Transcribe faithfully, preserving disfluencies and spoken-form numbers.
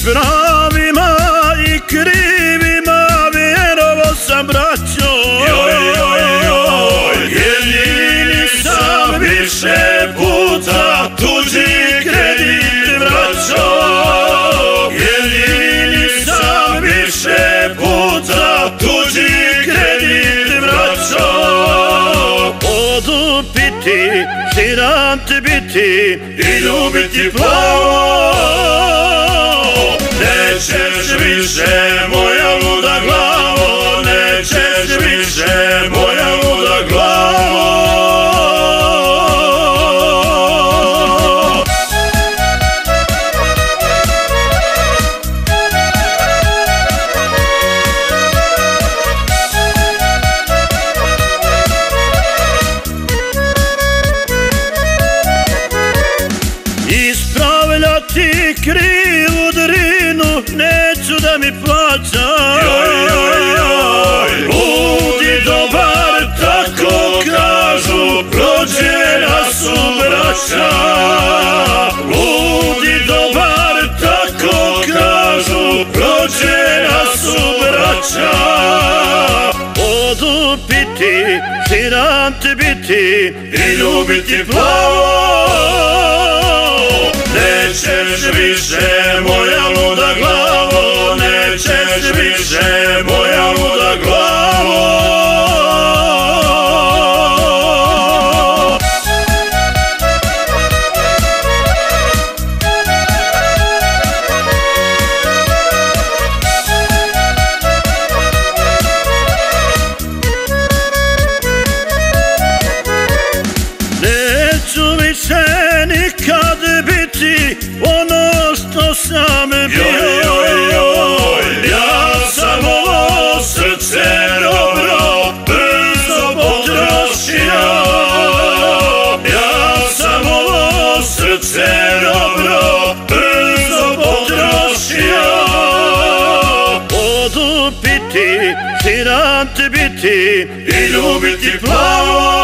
pravima i krivima vjerovo sam, braćo. Joj, joj, joj, jedini sam više puta tuđi kredit vraćo. Jedini sam više puta tuđi kredit vraćo. Odupiti, žirant biti i ljubiti plavo. Nećeš više moja luda glavo, nećeš više moja luda glavo. Ispravljati krivu drinu, neću da mi plaća. Joj, joj, joj, ludi dobar, tako kažu, rođena su braća. Ludi dobar, tako kažu, rođena su braća. Odupiti, žirant biti i ljubiti plavo. Nećeš više moja luda glavo, nećeš više moja luda glavo. Neću više nikad biti ono što sam bio. Joj, joj, joj, ja sam ovo srce dobro brzo potrošio. Ja sam ovo srce dobro brzo potrošio. Odupiti, žirant biti i ljubiti plavo.